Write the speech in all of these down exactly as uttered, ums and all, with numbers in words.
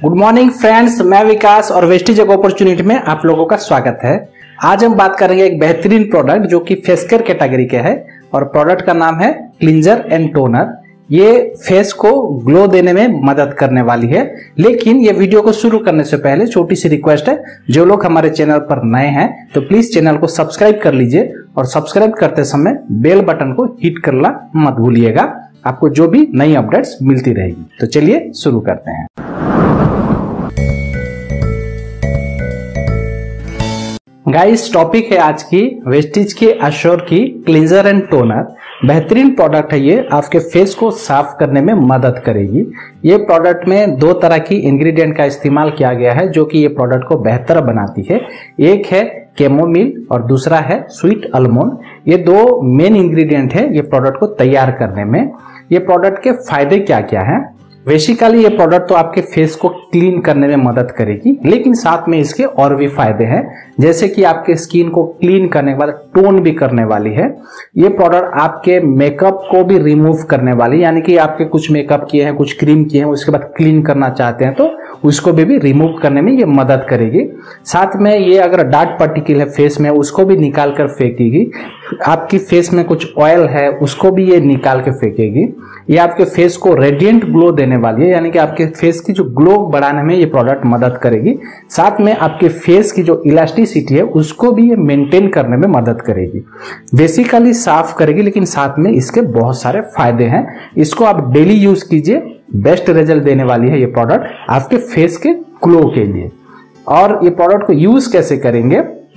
Good morning friends, मैं विकास और Vestige एक अपॉर्चुनिटी में आप लोगों का स्वागत है। आज हम बात करेंगे एक बेहतरीन प्रोडक्ट जो कि फेस केयर कैटेगरी के है और प्रोडक्ट का नाम है क्लींजर एंड टोनर। ये फेस को ग्लो देने में मदद करने वाली है। लेकिन ये वीडियो को शुरू करने से पहले छोटी सी रिक्वेस्ट है, जो लोग हमारे चैनल पर नए हैं तो प्लीज चैनल को सब्सक्राइब कर लीजिए और सब्सक्राइब करते समय बेल बटन को हिट करना मत भूलिएगा, आपको जो भी नई अपडेट्स मिलती रहेगी। तो चलिए शुरू करते हैं। गाइस, टॉपिक है आज की वेस्टीज के एश्योर की क्लींजर एंड टोनर। बेहतरीन प्रोडक्ट है ये, आपके फेस को साफ करने में मदद करेगी। ये प्रोडक्ट में दो तरह की इंग्रेडिएंट का इस्तेमाल किया गया है जो कि ये प्रोडक्ट को बेहतर बनाती है। एक है कैमोमिल और दूसरा है स्वीट आलमंड। ये दो मेन इंग्रेडिएंट है ये प्रोडक्ट को तैयार करने में। ये प्रोडक्ट के फायदे क्या क्या हैं? बेसिकली ये प्रोडक्ट तो आपके फेस को क्लीन करने में मदद करेगी, लेकिन साथ में इसके और भी फायदे हैं, जैसे कि आपके स्किन को क्लीन करने के बाद टोन भी करने वाली है। ये प्रोडक्ट आपके मेकअप को भी रिमूव करने वाली, यानी कि आपके कुछ मेकअप किए हैं, कुछ क्रीम किए हैं, उसके बाद क्लीन करना चाहते हैं तो उसको भी, भी रिमूव करने में ये मदद करेगी। साथ में ये अगर डार्क पार्टिकल है फेस में उसको भी निकाल कर फेंकेगी। आपकी फेस में कुछ ऑयल है उसको भी ये निकाल के फेंकेगी। ये आपके फेस को रेडिएंट ग्लो देने वाली है, यानी कि आपके फेस की जो ग्लो बढ़ाने में ये प्रोडक्ट मदद करेगी। साथ में आपके फेस की जो इलास्टिसिटी है उसको भी ये मेंटेन करने में मदद करेगी। बेसिकली साफ करेगी, लेकिन साथ में इसके बहुत सारे फायदे हैं। इसको आप डेली यूज कीजिए, बेस्ट रिजल्ट देने वाली है ये प्रोडक्ट आपके फेस के ग्लो के लिए। और ये प्रोडक्ट को यूज कैसे करेंगे,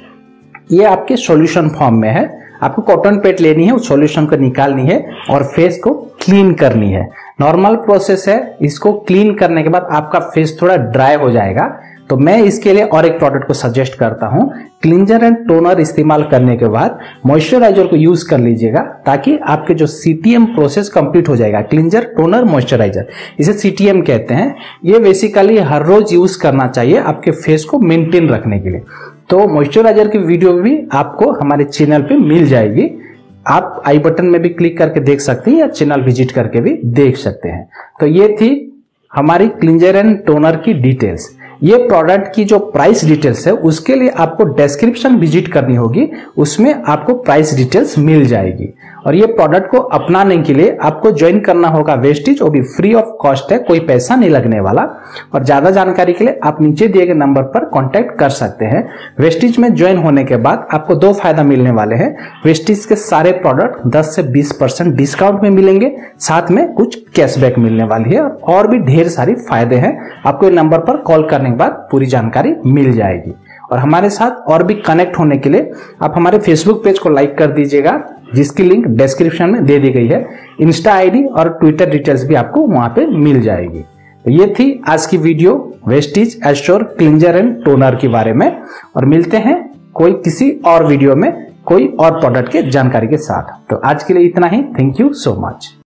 ये आपके सॉल्यूशन फॉर्म में है। आपको कॉटन पैड लेनी है, उस सॉल्यूशन को निकालनी है और फेस को क्लीन करनी है। नॉर्मल प्रोसेस है। इसको क्लीन करने के बाद आपका फेस थोड़ा ड्राई हो जाएगा, तो मैं इसके लिए और एक प्रोडक्ट को सजेस्ट करता हूं। क्लींजर एंड टोनर इस्तेमाल करने के बाद मॉइस्चराइजर को यूज कर लीजिएगा, ताकि आपके जो सीटीएम प्रोसेस कंप्लीट हो जाएगा। क्लींजर टोनर मॉइस्चराइजर, इसे सीटीएम कहते हैं। ये बेसिकली हर रोज यूज करना चाहिए आपके फेस को मेंटेन रखने के लिए। तो मॉइस्चराइजर की वीडियो भी आपको हमारे चैनल पे मिल जाएगी। आप आई बटन में भी क्लिक करके देख सकते हैं या चैनल विजिट करके भी देख सकते हैं। तो ये थी हमारी क्लींजर एंड टोनर की डिटेल्स। ये प्रोडक्ट की जो प्राइस डिटेल्स है उसके लिए आपको डिस्क्रिप्शन विजिट करनी होगी, उसमें आपको प्राइस डिटेल्स मिल जाएगी। और ये प्रोडक्ट को अपनाने के लिए आपको ज्वाइन करना होगा वेस्टीज, वो भी फ्री ऑफ कॉस्ट है, कोई पैसा नहीं लगने वाला। और ज्यादा जानकारी के लिए आप नीचे दिए गए नंबर पर कांटेक्ट कर सकते हैं। वेस्टीज में ज्वाइन होने के बाद आपको दो फायदा मिलने वाले हैं। वेस्टीज के सारे प्रोडक्ट दस से बीस परसेंट डिस्काउंट में मिलेंगे, साथ में कुछ कैशबैक मिलने वाली है और भी ढेर सारी फायदे हैं। आपको नंबर पर कॉल करने के बाद पूरी जानकारी मिल जाएगी। और हमारे साथ और भी कनेक्ट होने के लिए आप हमारे फेसबुक पेज को लाइक कर दीजिएगा, जिसकी लिंक डिस्क्रिप्शन में दे दी गई है। इंस्टा आईडी और ट्विटर डिटेल्स भी आपको वहां पे मिल जाएगी। तो ये थी आज की video Vestige Assure cleanser and toner के बारे में, और मिलते हैं कोई किसी और वीडियो में कोई और प्रोडक्ट के जानकारी के साथ। तो आज के लिए इतना ही। Thank you so much.